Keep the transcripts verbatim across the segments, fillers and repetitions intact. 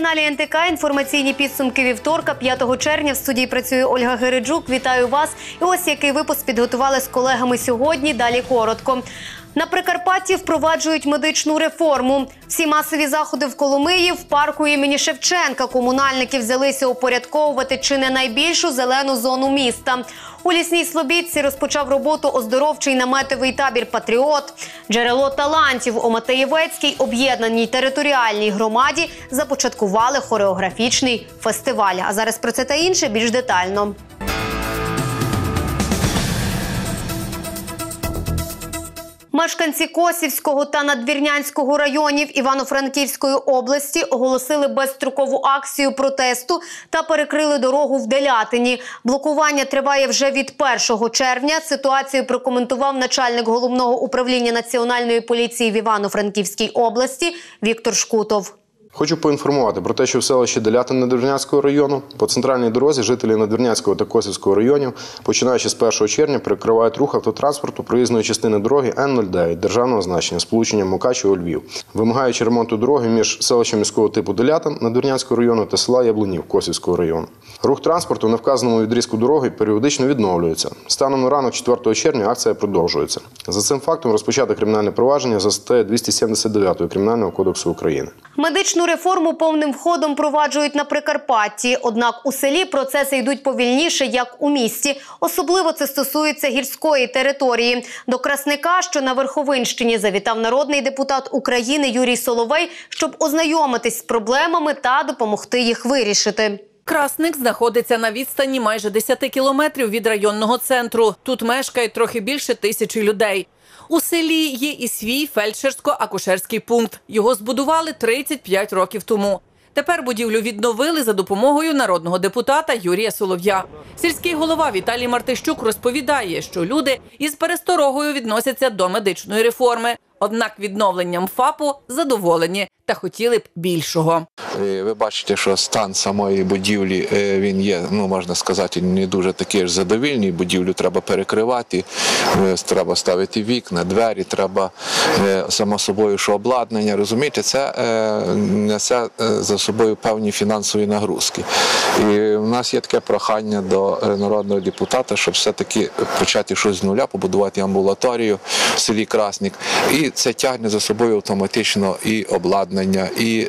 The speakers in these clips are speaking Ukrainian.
каналі ен те ка інформаційні підсумки вівторка, п'ятого червня. В студії працює Ольга Гереджук. Вітаю вас. І ось який випуск підготували з колегами сьогодні. Далі коротко. На Прикарпатті впроваджують медичну реформу. Всі масові заходи в Коломиї в парку імені Шевченка. Комунальники взялися упорядковувати чи не найбільшу зелену зону міста. У Лісній Слобідці розпочав роботу оздоровчий наметовий табір «Патріот». Джерело талантів у Матеєвецькій об'єднаній територіальній громаді започаткували хореографічний фестиваль. А зараз про це та інше більш детально. Мешканці Косівського та Надвірнянського районів Івано-Франківської області оголосили безстрокову акцію протесту та перекрили дорогу в Делятині. Блокування триває вже від першого червня. Ситуацію прокоментував начальник Головного управління Національної поліції в Івано-Франківській області Віктор Шкутов. Хочу поінформувати про те, що в селищі Делятин Надвірнянського району по центральній дорозі жителі Надвірнянського та Косівського районів, починаючи з першого червня, перекривають рух автотранспорту проїзної частини дороги Н нуль дев'ять державного значення з полученням Мукачево-Львів, вимагаючи ремонту дороги між селищем міського типу Делятин Надвірнянського району та села Яблунів Косівського району. Рух транспорту на вказаному відрізку дороги періодично відновлюється. Станом на ранок четвертого червня акція продовжується. За цим фактом розпочато кримінальне провадження за статтею двісті сімдесят дев'ять Кримінального кодексу України. Медичну реформу повним ходом проваджують на Прикарпатті. Однак у селі процеси йдуть повільніше, як у місті. Особливо це стосується гірської території. До Красника, що на Верховинщині, завітав народний депутат України Юрій Соловей, щоб ознайомитись з проблемами та допомогти їх вирішити. Красник знаходиться на відстані майже десяти кілометрів від районного центру. Тут мешкає трохи більше тисячі людей. У селі є і свій фельдшерсько-акушерський пункт. Його збудували тридцять п'ять років тому. Тепер будівлю відновили за допомогою народного депутата Юрія Солов'я. Сільський голова Віталій Мартищук розповідає, що люди із пересторогою відносяться до медичної реформи. Однак відновленням ФАПу задоволені та хотіли б більшого. Ви бачите, що стан самої будівлі, він є, ну можна сказати, не дуже такий ж задовільний. Будівлю треба перекривати, треба ставити вікна, двері, треба само собою, що обладнання. Розумієте, це несе за собою певні фінансові нагрузки. І в нас є таке прохання до народного депутата, щоб все-таки почати щось з нуля, побудувати амбулаторію в селі Красник. І це тягне за собою автоматично і обладнання, і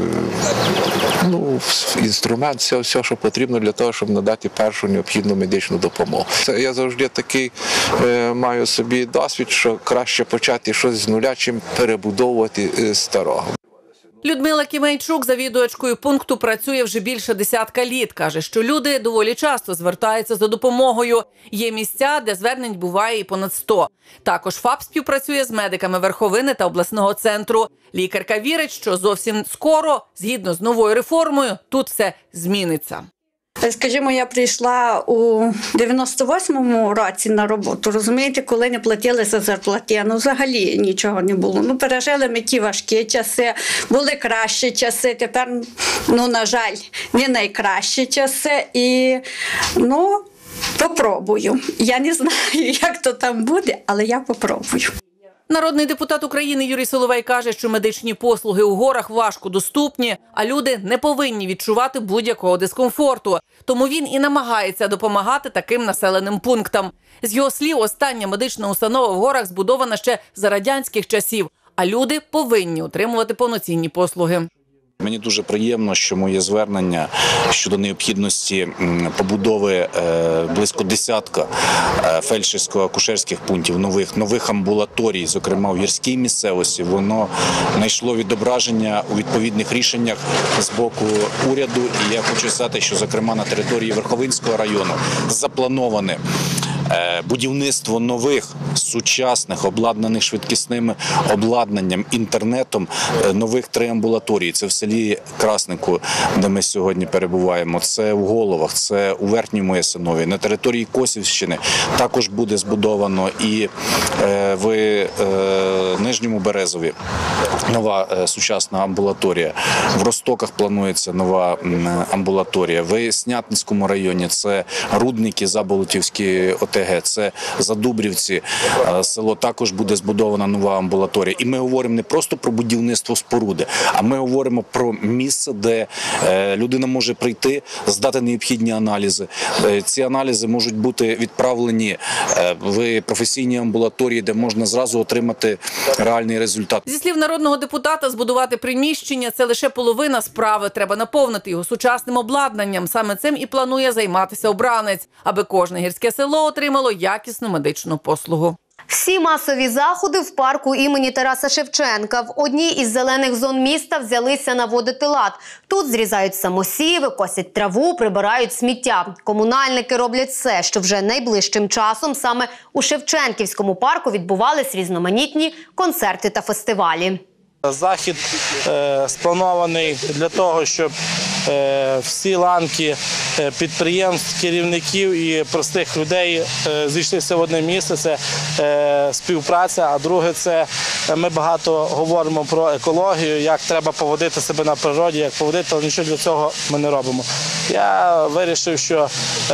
ну, інструмент, все, все, що потрібно для того, щоб надати першу необхідну медичну допомогу. Це я завжди такий е, маю собі досвід, що краще почати щось з нуля, чим перебудовувати е, старого. Людмила Кімейчук, завідувачкою пункту, працює вже більше десятка літ. Каже, що люди доволі часто звертаються за допомогою. Є місця, де звернень буває і понад сто. Також ФАП співпрацює з медиками Верховини та обласного центру. Лікарка вірить, що зовсім скоро, згідно з новою реформою, тут все зміниться. Скажімо, я прийшла у дев'яносто восьмому році на роботу, розумієте, коли не платилися зарплати, ну взагалі нічого не було. Ну, пережили ми ті важкі часи, були кращі часи, тепер, ну, на жаль, не найкращі часи і, ну, попробую. Я не знаю, як то там буде, але я попробую. Народний депутат України Юрій Соловей каже, що медичні послуги у горах важко доступні, а люди не повинні відчувати будь-якого дискомфорту. Тому він і намагається допомагати таким населеним пунктам. З його слів, остання медична установа в горах збудована ще за радянських часів, а люди повинні отримувати повноцінні послуги. Мені дуже приємно, що моє звернення щодо необхідності побудови близько десятка фельдшерсько-акушерських пунктів, нових, нових амбулаторій, зокрема в гірській місцевості, воно знайшло відображення у відповідних рішеннях з боку уряду. І я хочу сказати, що, зокрема, на території Верховинського району заплановане будівництво нових, сучасних, обладнаних швидкісним обладнанням, інтернетом, нових три амбулаторії. Це в селі Краснику, де ми сьогодні перебуваємо, це в Головах, це у Верхньому Ясинові. На території Косівщини також буде збудовано і в Нижньому Березові нова сучасна амбулаторія. В Ростоках планується нова амбулаторія. В Снятинському районі це Рудники, Заболотівські ОТГ. ОТГ, це Задубрівці, село, також буде збудована нова амбулаторія. І ми говоримо не просто про будівництво споруди, а ми говоримо про місце, де людина може прийти, здати необхідні аналізи. Ці аналізи можуть бути відправлені в професійні амбулаторії, де можна зразу отримати реальний результат. Зі слів народного депутата, збудувати приміщення – це лише половина справи. Треба наповнити його сучасним обладнанням. Саме цим і планує займатися обранець, аби кожне гірське село отримало якісну медичну послугу. Всі масові заходи в парку імені Тараса Шевченка. В одній із зелених зон міста взялися наводити лад. Тут зрізають самосіви, косять траву, прибирають сміття. Комунальники роблять все, що вже найближчим часом саме у Шевченківському парку відбувались різноманітні концерти та фестивалі. Захід е, спланований для того, щоб е, всі ланки е, підприємств, керівників і простих людей е, зійшлися в одне місце. Це е, співпраця, а друге – це ми багато говоримо про екологію, як треба поводити себе на природі, як поводити, але нічого для цього ми не робимо. Я вирішив, що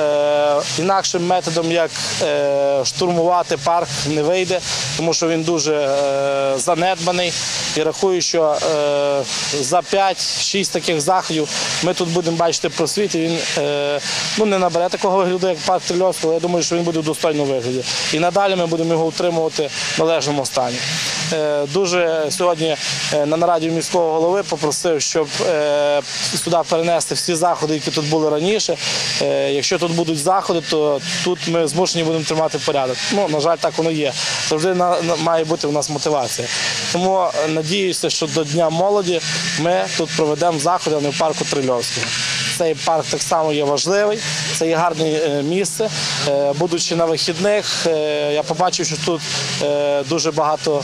е, інакшим методом, як е, штурмувати парк, не вийде, тому що він дуже е, занедбаний. І рахую, що е, за п'ять-шість таких заходів ми тут будемо бачити просвіт, і він е, ну, не набере такого вигляду, як парк Трильовського, але я думаю, що він буде в достойному вигляді. І надалі ми будемо його утримувати в належному стані. Е, дуже сьогодні е, на нараді міського голови попросив, щоб е, сюди перенести всі заходи, які тут були раніше. Е, якщо тут будуть заходи, то тут ми змушені будемо тримати порядок. Ну, на жаль, так воно є. Завжди на, на, має бути у нас мотивація. Тому надіюся, що до Дня молоді ми тут проведемо заходи, а не в парку Трильовського. Цей парк так само є важливий, це є гарне місце. Будучи на вихідних, я побачив, що тут дуже багато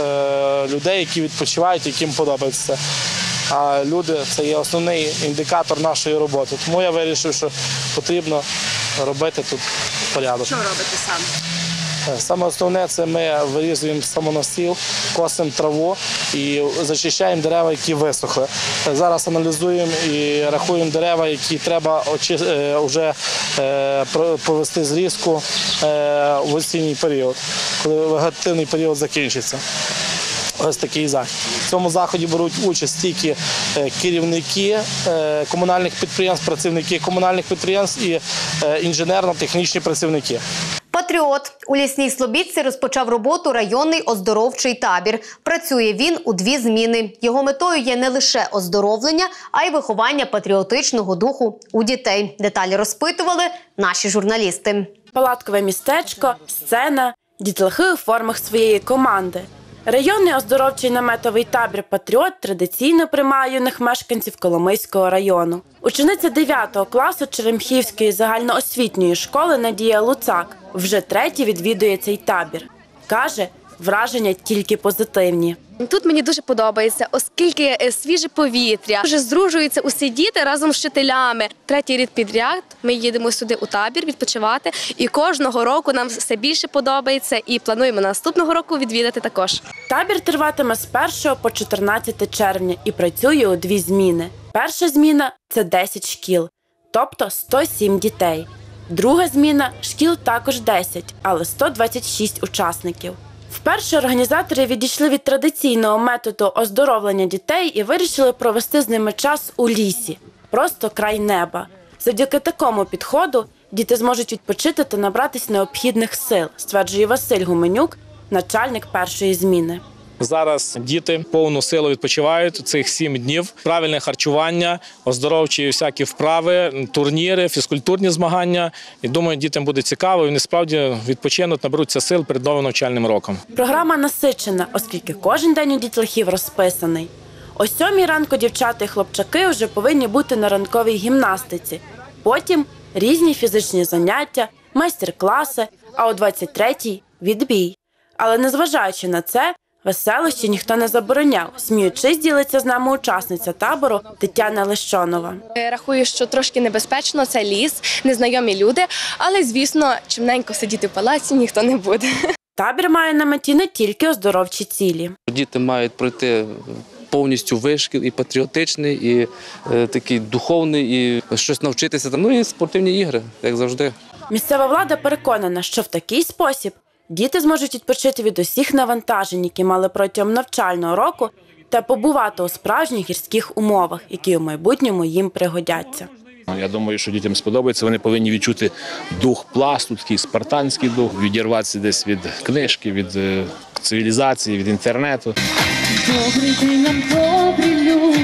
людей, які відпочивають, яким подобається це. А люди – це є основний індикатор нашої роботи. Тому я вирішив, що потрібно робити тут порядок. Що робите саме? Саме основне – це ми вирізуємо самоносів, косимо траву і зачищаємо дерева, які висохли. Зараз аналізуємо і рахуємо дерева, які треба вже провести зрізку в осінній період, коли вегетативний період закінчиться. Ось такий захід. В цьому заході беруть участь тільки керівники комунальних підприємств, працівники комунальних підприємств і інженерно-технічні працівники. «Патріот» у Лісній Слобідці розпочав роботу районний оздоровчий табір. Працює він у дві зміни. Його метою є не лише оздоровлення, а й виховання патріотичного духу у дітей. Деталі розпитували наші журналісти. Палаткове містечко, сцена, дітлахи у формах своєї команди. Районний оздоровчий наметовий табір «Патріот» традиційно приймає юних мешканців Коломийського району. Учениця дев'ятого класу Черемхівської загальноосвітньої школи Надія Луцак вже третє відвідує цей табір. Каже, враження тільки позитивні. Тут мені дуже подобається, оскільки свіже повітря, вже здружуються усі діти разом з вчителями. Третій рік підряд ми їдемо сюди у табір відпочивати, і кожного року нам все більше подобається, і плануємо наступного року відвідати також. Табір триватиме з першого по чотирнадцяте червня і працює у дві зміни. Перша зміна – це десять шкіл, тобто сто сім дітей. Друга зміна – шкіл також десять, але сто двадцять шість учасників. Вперше організатори відійшли від традиційного методу оздоровлення дітей і вирішили провести з ними час у лісі, просто край неба. Завдяки такому підходу діти зможуть відпочити та набратись необхідних сил, стверджує Василь Гуменюк, начальник першої зміни. Зараз діти повну силу відпочивають цих сім днів. Правильне харчування, оздоровчі всякі вправи, турніри, фізкультурні змагання. І думаю, дітям буде цікаво, і вони справді відпочинуть, наберуться сил перед новим навчальним роком. Програма насичена, оскільки кожен день у дітлахів розписаний. О сьомій ранку дівчата і хлопчаки вже повинні бути на ранковій гімнастиці. Потім різні фізичні заняття, майстер-класи, а о двадцять третій – відбій. Але незважаючи на це, веселощі ніхто не забороняв. Сміючись, ділиться з нами учасниця табору Тетяна Лещонова. Рахую, що трошки небезпечно, це ліс, незнайомі люди, але, звісно, чимненько сидіти в палаці ніхто не буде. Табір має на меті не тільки оздоровчі цілі. Діти мають пройти повністю вишкіл і патріотичний, і е, такий духовний, і щось навчитися. Ну і спортивні ігри, як завжди. Місцева влада переконана, що в такий спосіб діти зможуть відпочити від усіх навантажень, які мали протягом навчального року, та побувати у справжніх гірських умовах, які у майбутньому їм пригодяться. Я думаю, що дітям сподобається, вони повинні відчути дух пласту, такий спартанський дух, відірватися десь від книжки, від цивілізації, від інтернету. Добрий день нам, добрі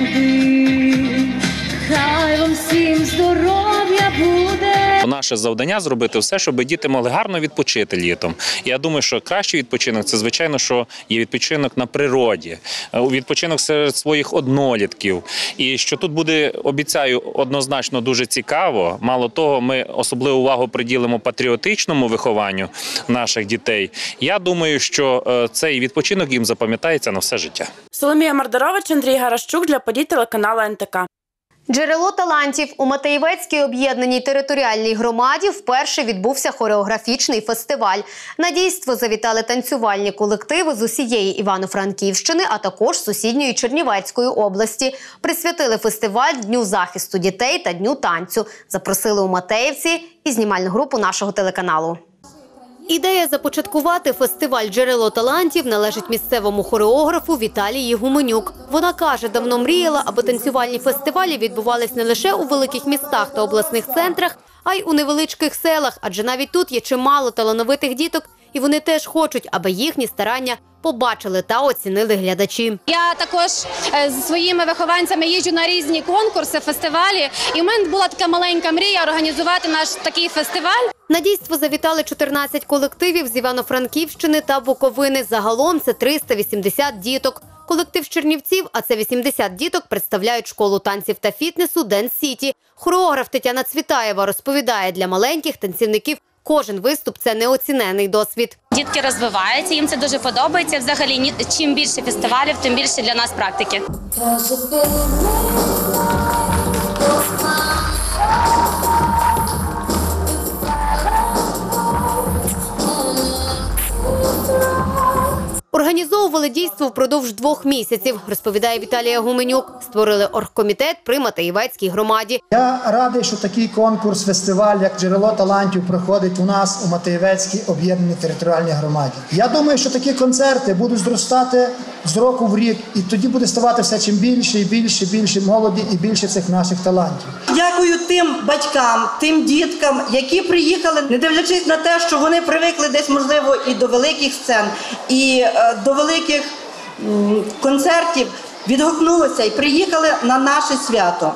люди, хай вам всім здоров'я буде. Наше завдання – зробити все, щоб діти могли гарно відпочити літом. І я думаю, що кращий відпочинок – це, звичайно, що є відпочинок на природі, відпочинок серед своїх однолітків. І що тут буде, обіцяю, однозначно дуже цікаво. Мало того, ми особливу увагу приділимо патріотичному вихованню наших дітей. Я думаю, що цей відпочинок їм запам'ятається на все життя. Соломія Мардарович, Андрій Гарашчук для подій телеканалу ен те ка. Джерело талантів. У Матеївецькій об'єднаній територіальній громаді вперше відбувся хореографічний фестиваль. На дійство завітали танцювальні колективи з усієї Івано-Франківщини, а також сусідньої Чернівецької області. Присвятили фестиваль Дню захисту дітей та Дню танцю. Запросили у Матеївці і знімальну групу нашого телеканалу. Ідея започаткувати фестиваль «Джерело талантів» належить місцевому хореографу Віталії Гуменюк. Вона каже, давно мріяла, аби танцювальні фестивалі відбувались не лише у великих містах та обласних центрах, а й у невеличких селах, адже навіть тут є чимало талановитих діток, і вони теж хочуть, аби їхні старання побачили та оцінили глядачі. Я також зі своїми вихованцями їжджу на різні конкурси, фестивалі, і в мене була така маленька мрія організувати наш такий фестиваль. На дійство завітали чотирнадцять колективів з Івано-Франківщини та Буковини. Загалом це триста вісімдесят діток. Колектив з Чернівців, а це вісімдесят діток, представляють школу танців та фітнесу «Денс Сіті». Хореограф Тетяна Цвітаєва розповідає, для маленьких танцівників кожен виступ – це неоцінений досвід. Дітки розвиваються, їм це дуже подобається. Взагалі, чим більше фестивалів, тим більше для нас практики. Організовували дійство впродовж двох місяців, розповідає Віталія Гуменюк. Створили оргкомітет при Матеївецькій громаді. Я радий, що такий конкурс, фестиваль, як «Джерело талантів», проходить у нас у Матеївецькій об'єднаній територіальній громаді. Я думаю, що такі концерти будуть зростати з року в рік, і тоді буде ставати все чим більше і більше, і більше молоді і більше цих наших талантів. Дякую тим батькам, тим діткам, які приїхали, не дивлячись на те, що вони привикли десь, можливо, і до великих сцен, і до великих концертів, відгукнулися і приїхали на наше свято.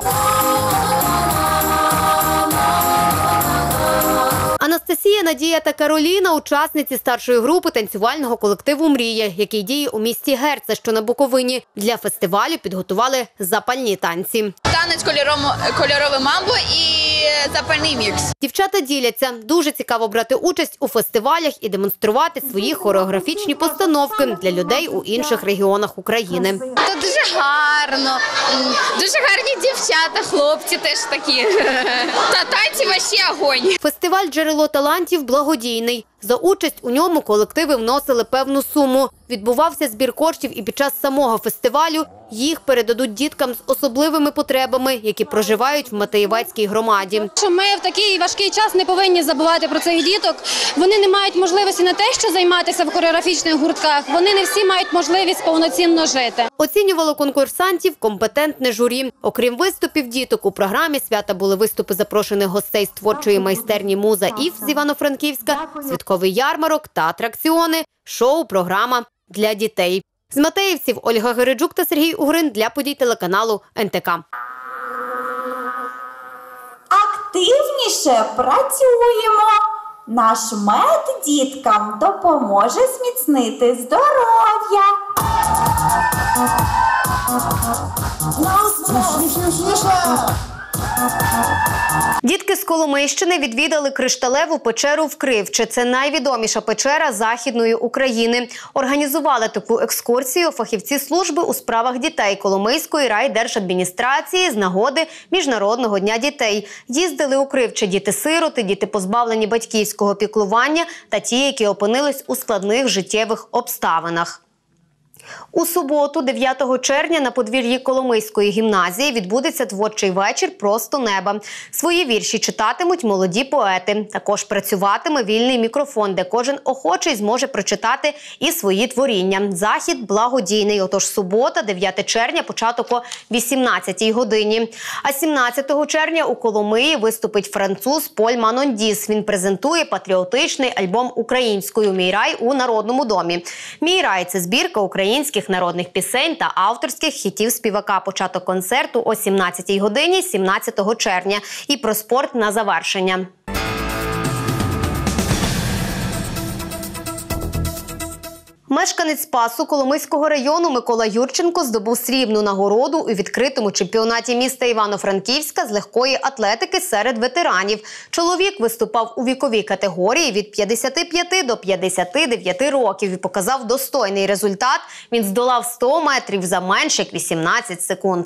Анастасія, Надія та Кароліна – учасниці старшої групи танцювального колективу «Мрія», який діє у місті Герце, що на Буковині. Для фестивалю підготували запальні танці. Танець кольорове мамбо і запальний мікс. Дівчата діляться. Дуже цікаво брати участь у фестивалях і демонструвати свої хореографічні постановки для людей у інших регіонах України. Це дуже гарно, дуже гарні дівчата, хлопці теж такі. Та танці вообще огонь. Фестиваль «Джерело талантів» благодійний. За участь у ньому колективи вносили певну суму. Відбувався збір коштів, і під час самого фестивалю їх передадуть діткам з особливими потребами, які проживають в Матеївецькій громаді. Ми в такий важкий час не повинні забувати про цих діток. Вони не мають можливості не те, що займатися в хореографічних гуртках, вони не всі мають можливість повноцінно жити. Оцінювало конкурсантів компетентне журі. Окрім виступів діток, у програмі свята були виступи запрошених гостей з творчої майстерні «Муза Ів» з Івано-Франківська, святковий ярмарок та атракціони, шоу, програма для дітей. З Матеївців Ольга Гереджук та Сергій Угрин для подій телеканалу ен те ка. Активніше працюємо. Наш мед діткам допоможе зміцнити здоров'я. Дітки з Коломийщини відвідали кришталеву печеру в Кривче. Це найвідоміша печера Західної України. Організували таку екскурсію фахівці служби у справах дітей Коломийської райдержадміністрації з нагоди Міжнародного дня дітей. Їздили у Кривче діти-сироти, діти позбавлені батьківського піклування та ті, які опинились у складних життєвих обставинах. У суботу, дев'ятого червня, на подвір'ї Коломийської гімназії відбудеться творчий вечір «Просто неба». Свої вірші читатимуть молоді поети. Також працюватиме вільний мікрофон, де кожен охочий зможе прочитати і свої творіння. Захід благодійний. Отож, субота, дев'яте червня, початок о вісімнадцятій годині. А сімнадцятого червня у Коломиї виступить француз Поль Манондіс. Він презентує патріотичний альбом українською «Мій рай» у Народному домі. «Мій рай» – це збірка українських народних пісень та авторських хітів співака. Початок концерту о сімнадцятій годині сімнадцятого червня. І про спорт на завершення. Мешканець Спасу Коломийського району Микола Юрченко здобув срібну нагороду у відкритому чемпіонаті міста Івано-Франківська з легкої атлетики серед ветеранів. Чоловік виступав у віковій категорії від п'ятдесяти п'яти до п'ятдесяти дев'яти років і показав достойний результат. Він здолав сто метрів за менш як вісімнадцять секунд.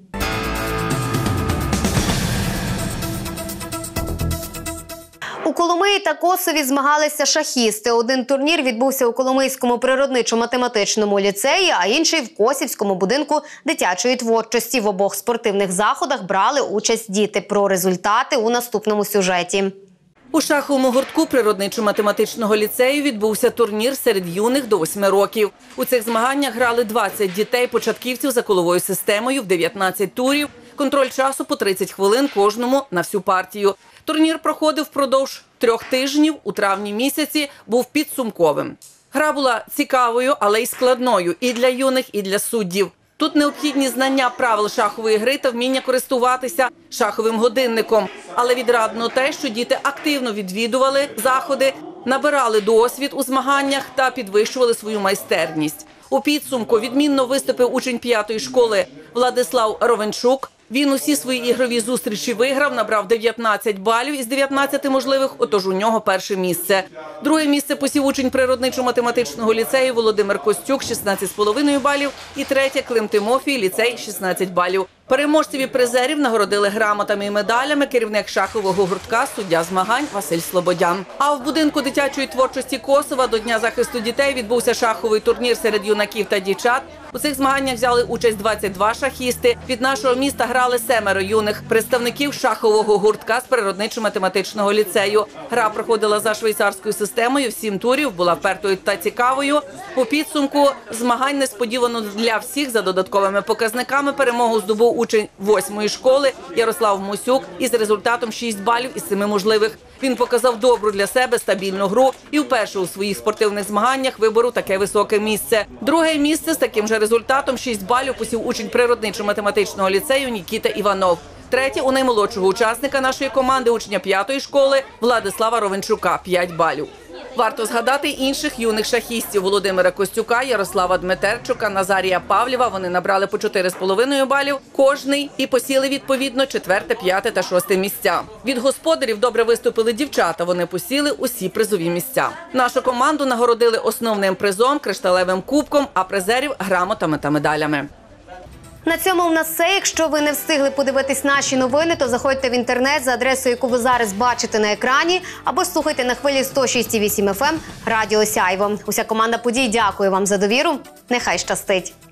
У Коломиї та Косові змагалися шахісти. Один турнір відбувся у Коломийському природничо-математичному ліцеї, а інший – в Косівському будинку дитячої творчості. В обох спортивних заходах брали участь діти. Про результати у наступному сюжеті. У шаховому гуртку природничо-математичного ліцею відбувся турнір серед юних до восьми років. У цих змаганнях грали двадцять дітей-початківців за коловою системою в дев'ятнадцять турів. Контроль часу по тридцять хвилин кожному на всю партію. Турнір проходив впродовж трьох тижнів, у травні місяці був підсумковим. Гра була цікавою, але й складною і для юних, і для суддів. Тут необхідні знання правил шахової гри та вміння користуватися шаховим годинником. Але відрадно те, що діти активно відвідували заходи, набирали досвід у змаганнях та підвищували свою майстерність. У підсумку відмінно виступив учень п'ятої школи Владислав Ровенчук. Він усі свої ігрові зустрічі виграв, набрав дев'ятнадцять балів із дев'ятнадцяти можливих, отож у нього перше місце. Друге місце посів учень природничо-математичного ліцею Володимир Костюк – шістнадцять з половиною балів. І третє – Клим Тимофій, ліцей – шістнадцять балів. Переможців і призерів нагородили грамотами і медалями керівник шахового гуртка, суддя змагань Василь Слободян. А в будинку дитячої творчості Косова до Дня захисту дітей відбувся шаховий турнір серед юнаків та дівчат. У цих змаганнях взяли участь двадцять два шахісти. Від нашого міста грали семеро юних представників шахового гуртка з природничо-математичного ліцею. Гра проходила за швейцарською системою, в сім турів, була впертою та цікавою. У підсумку змагань несподівано для всіх за додатковими показниками перемогу здобув учень восьмої школи Ярослав Мусюк із результатом шість балів із семи можливих. Він показав добру для себе стабільну гру і вперше у своїх спортивних змаганнях виборов таке високе місце. Друге місце з таким же результатом шість балів посів учень природничо-математичного ліцею Нікіта Іванов. Третє у наймолодшого учасника нашої команди, учня п'ятої школи Владислава Ровенчука – п'ять балів. Варто згадати інших юних шахістів – Володимира Костюка, Ярослава Дмитерчука, Назарія Павлєва. Вони набрали по чотири з половиною балів кожний і посіли відповідно четверте, п'яте та шосте місця. Від господарів добре виступили дівчата, вони посіли усі призові місця. Нашу команду нагородили основним призом – кришталевим кубком, а призерів – грамотами та медалями. На цьому в нас все. Якщо ви не встигли подивитись наші новини, то заходьте в інтернет за адресою, яку ви зараз бачите на екрані, або слухайте на хвилі сто шість і вісім еф ем Радіо Сяйво. Уся команда подій дякує вам за довіру. Нехай щастить!